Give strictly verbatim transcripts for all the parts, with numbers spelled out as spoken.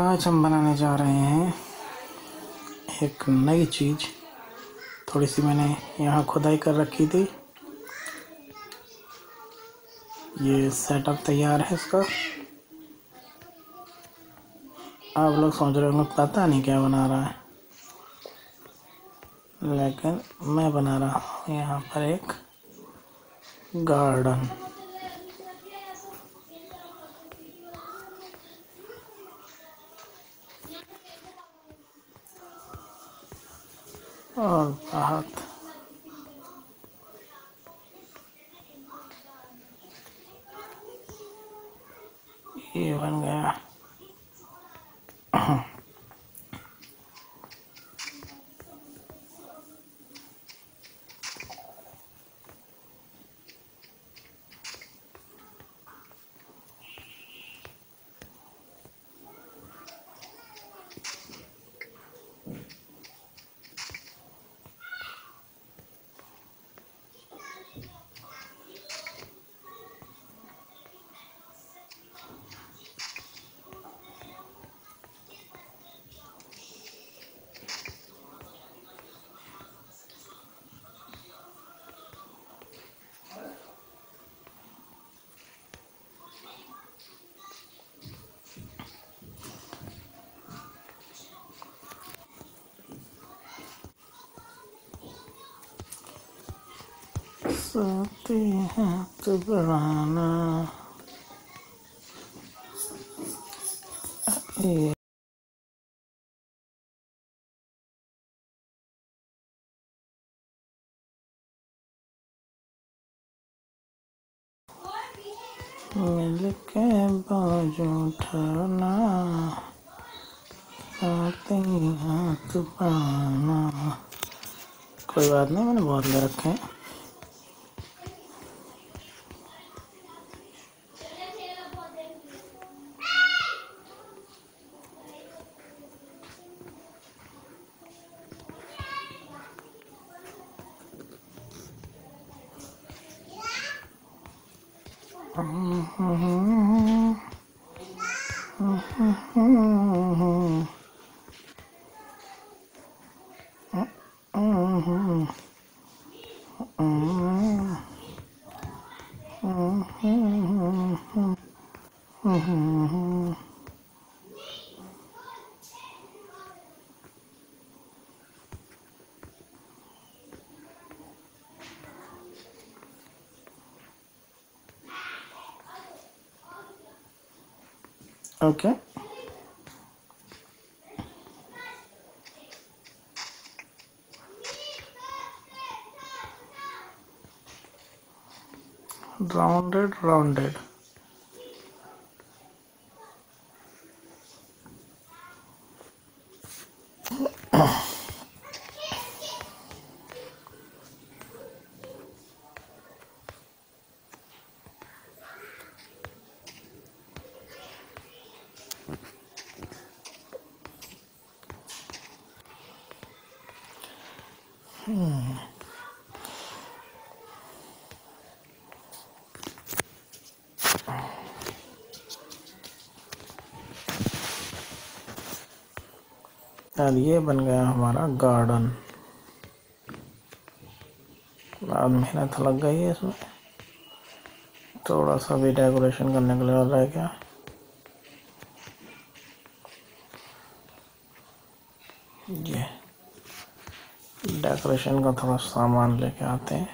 आज हम बनाने जा रहे हैं एक नई चीज़। थोड़ी सी मैंने यहाँ खुदाई कर रखी थी। ये सेटअप तैयार है इसका। आप लोग सोच रहे होंगे पता नहीं क्या बना रहा है, लेकिन मैं बना रहा हूँ यहाँ पर एक गार्डन। और बहुत ये बन गया। सोते हैं तो बनाना ये मिल के बाजू उठाना, सोते हैं तो बनाना। कोई बात नहीं, मैंने बहुत ले रखे हैं। ओके, राउंडेड राउंडेड और ये बन गया हमारा गार्डन। बहुत मेहनत लग गई है इसमें। थोड़ा सा भी डेकोरेशन करने के लिए और रह गया। ये डेकोरेशन का थोड़ा सामान लेके आते हैं।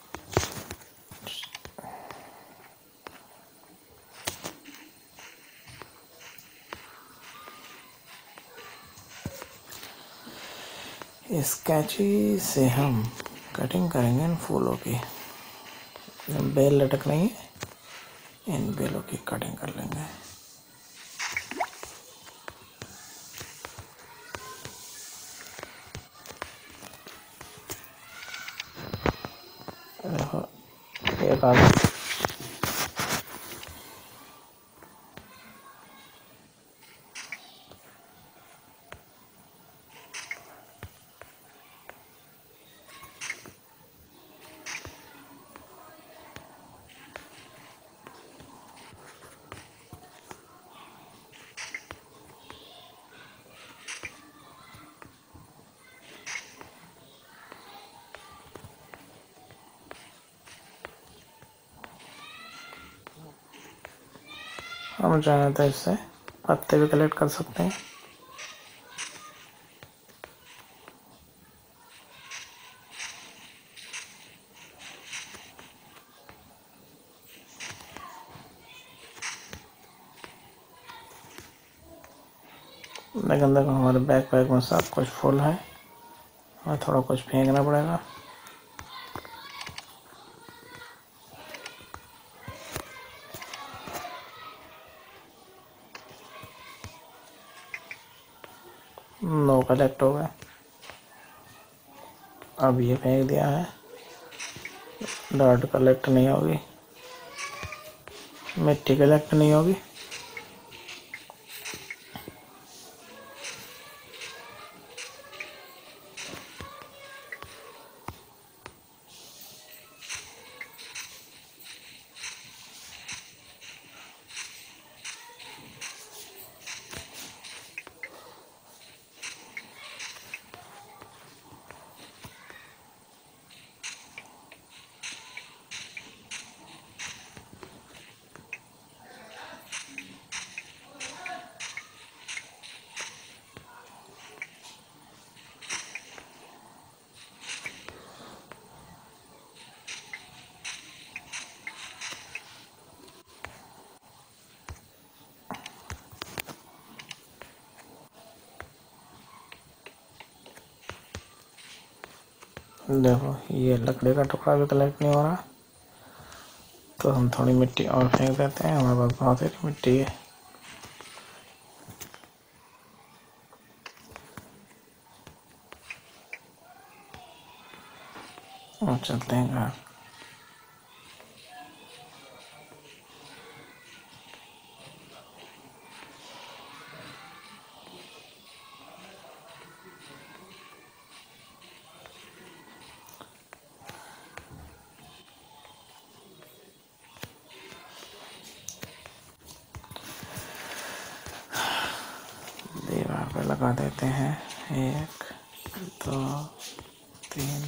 इस कैंची से हम कटिंग करेंगे इन फूलों की। बेल लटक रही है, इन बेलों की कटिंग कर लेंगे। एक आगे हम चाहें तो इससे पत्ते भी कलेक्ट कर सकते हैं। लेकिन देखो हमारे बैकपैक में सब कुछ फुल है, हमें थोड़ा कुछ फेंकना पड़ेगा। नो कलेक्ट हो गए। अब ये फेंक दिया है, डर्ट कलेक्ट नहीं होगी, मिट्टी कलेक्ट नहीं होगी। देखो ये लकड़ी का टुकड़ा भी कलेक्ट नहीं हो रहा, तो हम थोड़ी मिट्टी और फेंक देते हैं। हमारे पास बहुत सारी मिट्टी है। और चलते हैं घर। दीवार पे लगा देते हैं, एक दो तीन।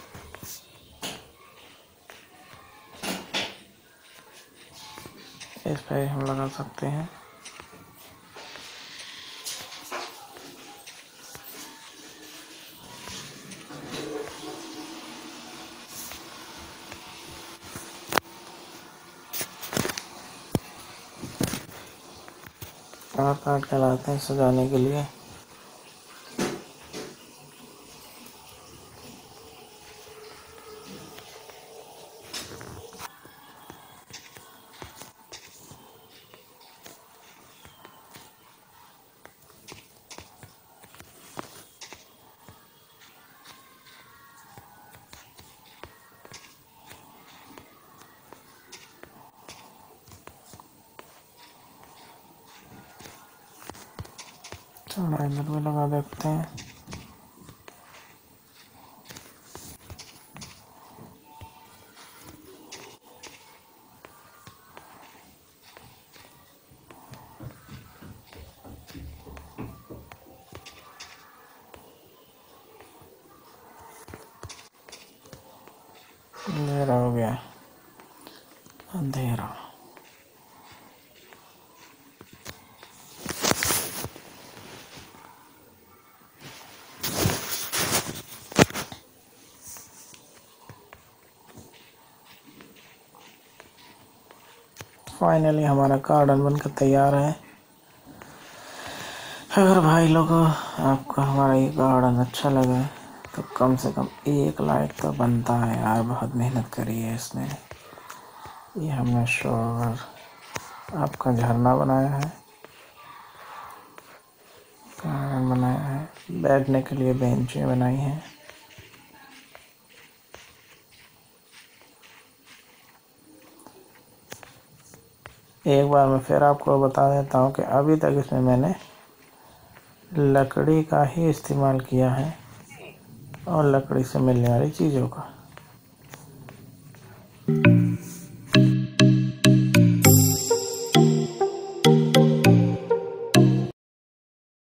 इस पे हम लगा सकते हैं। और काट के लाते हैं सजाने के लिए। थोड़ा इधर भी लगा देते हैं। अंधेरा हो गया, अंधेरा। फाइनली हमारा गार्डन बनकर तैयार है। अगर भाई लोगों आपको हमारा ये गार्डन अच्छा लगा तो कम से कम एक लाइक तो बनता है यार। बहुत मेहनत करी है इसने। ये हमने शोर आपका झरना बनाया है, गार्डन बनाया है, बैठने के लिए बेंचें बनाई हैं। एक बार मैं फिर आपको बता देता हूँ कि अभी तक इसमें मैंने लकड़ी का ही इस्तेमाल किया है और लकड़ी से मिलने वाली चीज़ों का।